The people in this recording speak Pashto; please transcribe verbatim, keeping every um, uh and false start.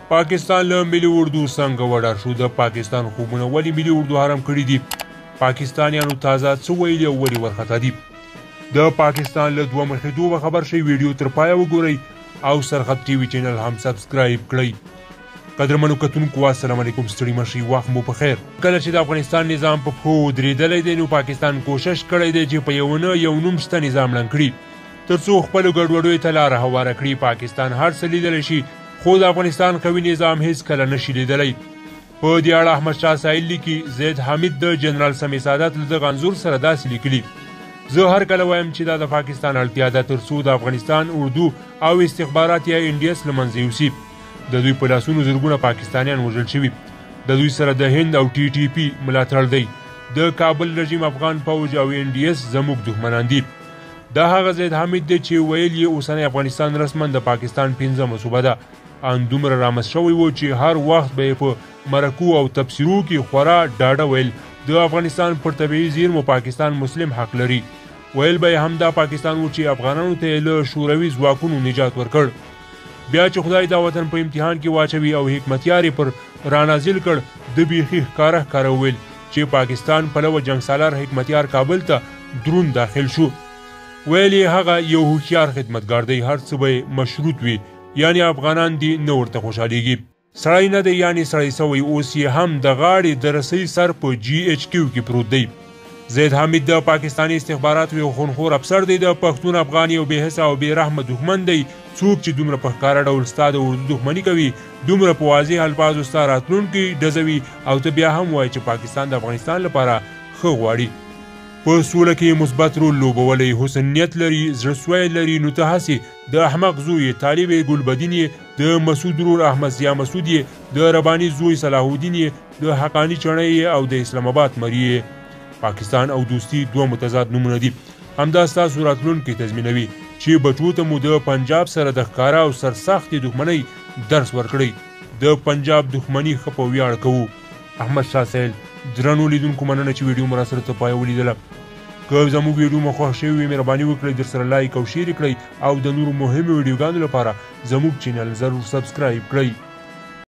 پاکستان له ملي اردو څنګه وډار شو؟ د پاکستان خوبونه ولې ملي اردو حرام کړي دي؟ پاکستانیانو تازه څه ویلي او ولې ورخطا دي؟ د پاکستان له دوه مخېدو به خبر شئ. ویډیو تر پایه وګورئ او سرخط ټي وي چینل هم سبسکرایب کړئ. قدرمنو کتونکو السلام علیکم، ستړي مه شئ، وخت مو په خیر. کله چې د افغانستان نظام په پښو ودرېدلی دی نو پاکستان کوشش کړی دی چې په یو نه یو نوم شته نظام ړنګ کړي تر څو خپلو ګډوډیو ته لاره هواره کړي. پاکستان هر څه لیدلی شي خو د افغانستان قوي نظام هیڅ کله نشي لیدلی. په دې اړه احمد شاه سایل لیکي زید حمید د جنرال سمیع سادات له دغه انځور سره داسې لیکلي: زه هر کله وایم چې دا د پاکستان اړتیا ده تر څو د افغانستان اردو او استخبارات یا انډیس له منځه یوسي. د دوی په لاسونو زرګونه پاکستانیان وژل شوي. د دوی سره د هند او ټي ټي پي ملاتړ دی. د کابل رژیم، افغان فوج او انډیس زموږ دښمنان دي. دا هغه زید حمید دی چې ویل یې اوسنی افغانستان رسما د پاکستان پنځمه صوبه ده. ان دومره رامز شوی و چې هر وخت به یې په مرکو او تبصرو کې خورا ډاډه ویل د افغانستان پر طبیعي زیرمو پاکستان مسلم حق لري. ویل به یې همدا پاکستان و چې افغانانو ته یې له شوروي ځواکونو نجات ورکړ. بیا چې خدای دا وطن په امتحان کې واچوي او حکمتیار یې پر رانازل کړ، د بیخي ښکاره ښکاره وویل چې پاکستان پلوه جنګ سالار حکمتیار کابل ته درون داخل شو. ویل یې هغه یو هوښیار خدمتګار دی، هر څه به یې مشروط وي، یعنی افغانان دي نه ورته خوشحالیږي. سړی نه دی یعنی سړی سوی، اوس یې هم د غاړې د رسۍ سر په جی ایچ کیو کې پروت دی. زید حمید د پاکستاني استخباراتو یو خونخور افسر دی. د پښتون افغان یو بې حسه او بې رحمه دښمن دی. څوک چې دومره په ښکاره ډول ستا د اردو دښمني کوي، دومره په واضح الفاظو ستا راتلونکي ډزوي او ته بیا هم وایي چې پاکستان د افغانستان لپاره ښه غواړي. په سوله کې مثبت رول لوبولی، حسن نیت لري، زړه سوی لري، نو ته هسې د احمق زوی طالب ګلبدین یې، د مسعود رور احمد ضیا مسعود یې، د رباني زوی صلاح الدین یې، د حقانی چڼی یې او د اسلام آباد مری یې. پاکستان او دوستي دوه متضاد نومونه دي. همدا ستاسو راتلونکی تضمینوي چې بچو ته مو د پنجاب سره د ښکاره او سرسختې دښمنۍ درس ورکړئ. د پنجاب دښمني ښه په ویاړ کوو. احمد شاه سایل. درنو لیدونکو مننه چې ویډیو مو راسره تر پایه ولیدله. که زموږ ویډیو مو خوښ شوي وي مهرباني وکړئ در سره لایک او شیر کړئ او د نورو مهمو ویډیوګانو لپاره زموږ چینل ضرور سبسکرایب کړئ.